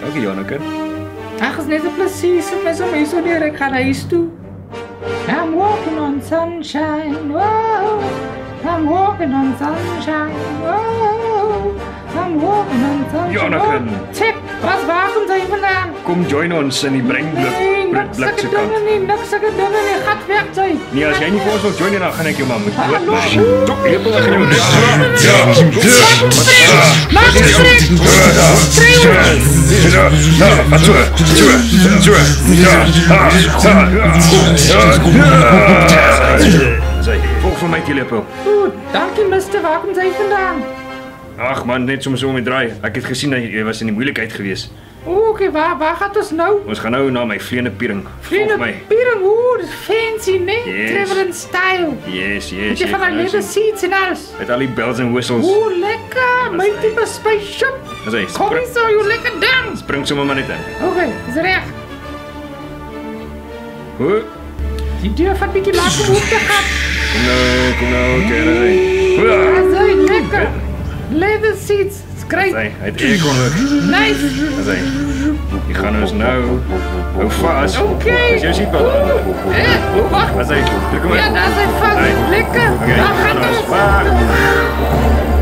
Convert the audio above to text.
Dankie Janakin. Ag, is net 'n plesier sit my sommer hier so deur, ek gaan huis toe. I'm walking on sunshine, whoa. I'm walking on sunshine, whoa. I'm walking on sunshine. Janakin. Tip, waar kom jy vandaan? Kom join ons in die breinblik se kant. Niks sulke dinge nie, gat weg jy. Nee, as jy nie vir ons wil join nie, dan gaan ek jou maar moet doodmaak. Tok, lepel gaan jou Maak volg vir my die lepel. Dankie mister, waar kom jy vandaan? Ag man, net soms om die draai. Ek het gesien dat jy was in die moeilikheid gewees. Oké, waar gaat ons nou? Ons gaan nou na my vleende piering. Volg my. Piering, dit is fancy, nee? Yes. Travel in style. Yes. Jy van die leather seats en alles. Met al die bells en whistles. Lekker, my type spaceship. Kom nie so, jy lekker ding. Spring sommer maar net in. Oké, is reg. Hoe? Die deur vat bietjie laat om oop te gaan. Kom nou, kere sy. Asai, lekker. Leather seats, is great. Hy het aircon ook. Nice. Asai. Die gaan ons nou. Hou vas. Oké. Is jou seatbelt aan? Wacht. Asai, druk hom uit. Ja, daar is hy vast. Lekker. Oké, Daar gaan ons.